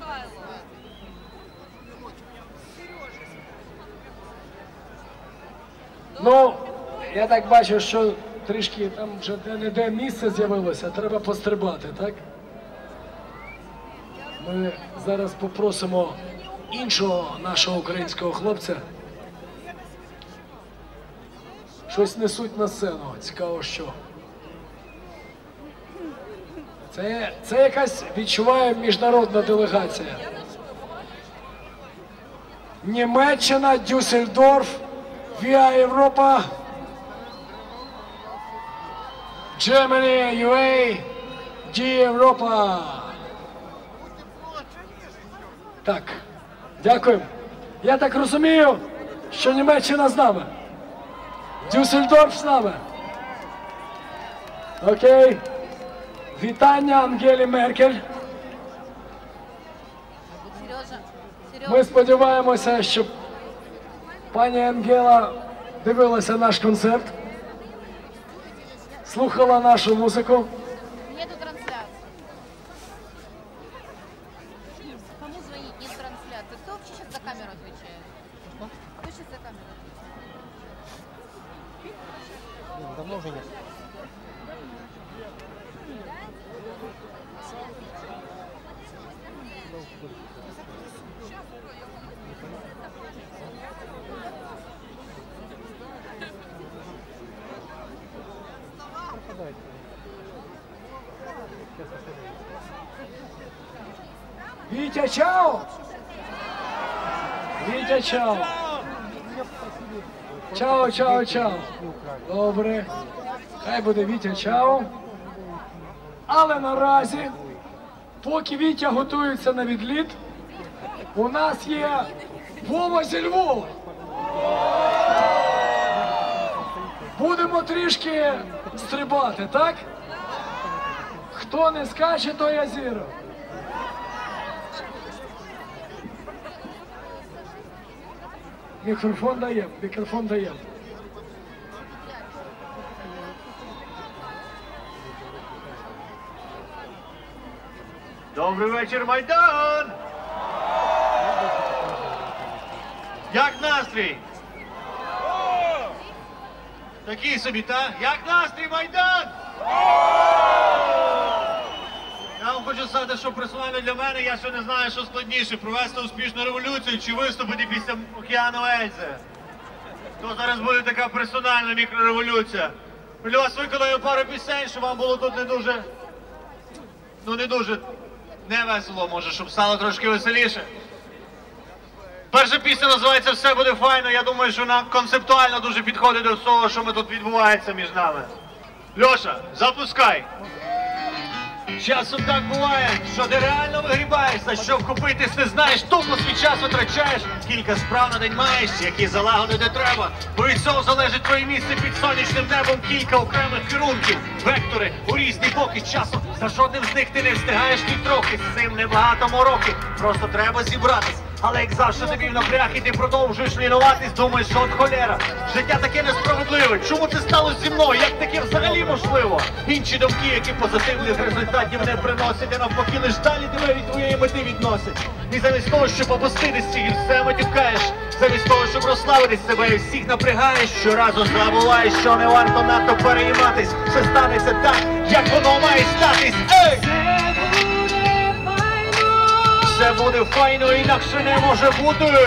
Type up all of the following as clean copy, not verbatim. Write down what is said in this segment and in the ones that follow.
Ну, я так бачу, що трішки там вже де-не-де місце з'явилося, треба пострибати, так? Ми зараз попросимо іншого нашого українського хлопця. Щось несуть на сцену, цікаво що. Це якась, відчуваю, міжнародна делегація. Німеччина, Дюссельдорф, Віа Європа, Germany, UA, Ді Європа. Так, дякуємо. Я так розумію, що Німеччина з нами. Дюссельдорф з нами. Окей. Вітання Ангелі Меркель. Ми сподіваємося, що пані Ангела дивилася наш концерт, слухала нашу музику. Нету трансляции. Кому звонить? Нет трансляции. Кто вообще сейчас за камеру отвечает? Кто сейчас за камеру отвечает? Давно уже нет. Вітя, чао! Вітя, чао! Чао, чао, чао! Добре. Хай буде Вітя, чао. Але наразі, поки Вітя готується на відліт, у нас є Вова зі Львова. Будемо трішки стрибати, так? Хто не скаче, то я зіро. Мікрофон даємо, мікрофон даємо. Добрий вечір, Майдан! Як настрій? Такий собі, так? Як настрій, Майдан? Я вам хочу сказати, що персонально для мене, я ще не знаю, що складніше, провести успішну революцію чи виступити після океану Ельзи. То зараз буде така персональна мікрореволюція. Для вас виконаю пару пісень, щоб вам було тут не дуже не весело, може, щоб стало трошки веселіше. Перша пісня називається «Все буде файно». Я думаю, що вона концептуально дуже підходить до всього, що ми тут відбувається між нами. Льоша, запускай! Часом так буває, що ти реально вигрібаєш, за що вхопитись не знаєш, тупо свій час витрачаєш. Кілька справ на день маєш, які залагодити треба, бо від цього залежить твоє місце під сонячним небом. Кілька окремих керунків, вектори у різні боки часу. За жодним з них ти не встигаєш ні трохи, з цим небагато мороки, просто треба зібратись. Але як завжди тобі в напряг і ти продовжуєш лінуватись, думаєш, що от холера, життя таке несправедливе, чому це сталося зі мною, як таке взагалі можливо? Інші думки, які позитивних результатів не приносять, а навпаки лиш далі тебе від твоєї мети відносять. І замість того, щоб опуститись, і все матюкаєш, замість того, щоб розслабитись, себе і всіх напрягаєш, щоразу забуваєш, що не варто надто перейматись, все станеться так, як воно має статись. Ей! Все буде файно, інакше не може бути.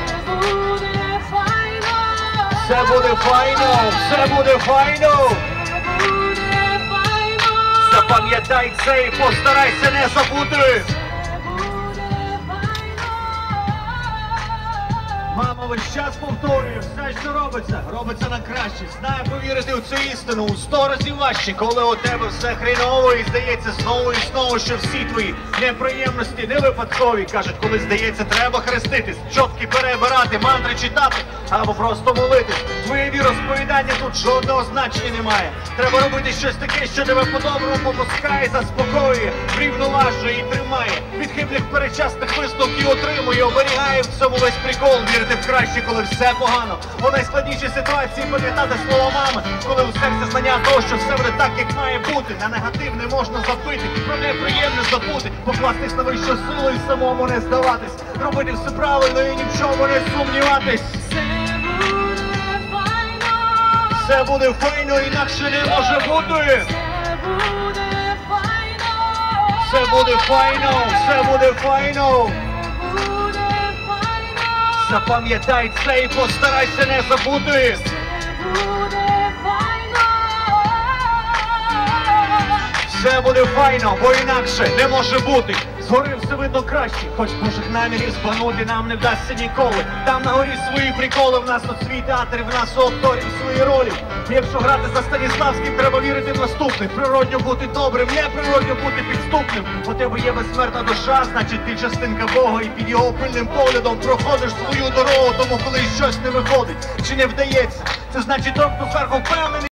Все буде файно, все буде файно. Запам'ятай це і постарайся не забути. Мама весь час повторює, все, що робиться на краще. Знає повірити в цю істину у 100 разів важче, коли у тебе все хріново і здається знову і знову, що всі твої неприємності не випадкові. Кажуть, коли здається, треба хреститись, чотки перебирати, мантри читати або просто молитись. Твоє віросповідання тут жодного значення немає. Треба робити щось таке, що тебе по-доброму попускає, заспокоює, врівноважує і тримає. Від хибних перечасних висновків отримує, оберігає в цьому весь прикол. Вірити в край краще, коли все погано. У найскладнішій ситуації пам'ятати слова мами, коли у серці знання того, що все буде так, як має бути. На негатив не можна забити, про неприємне забути, покластись на вищу силу і самому не здаватись, робити все правильно і ні в чому не сумніватись. Все буде файно, інакше не може бути. Все буде файно, все буде файно. Запам'ятай це і постарайся не забути. Все буде файно, бо інакше не може бути. Згори все видно краще, хоч Божих намірів збанути нам не вдасться ніколи. Там на горі свої приколи, в нас тут свій театр, в нас у акторів свої ролі. І якщо грати за Станіславським, треба вірити в наступних. Природньо бути добрим, неприродньо бути підступним. У тебе є безсмертна душа, значить ти частинка Бога. І під його пильним поглядом проходиш свою дорогу. Тому коли щось не виходить чи не вдається, це значить той, хто зверху впевнений.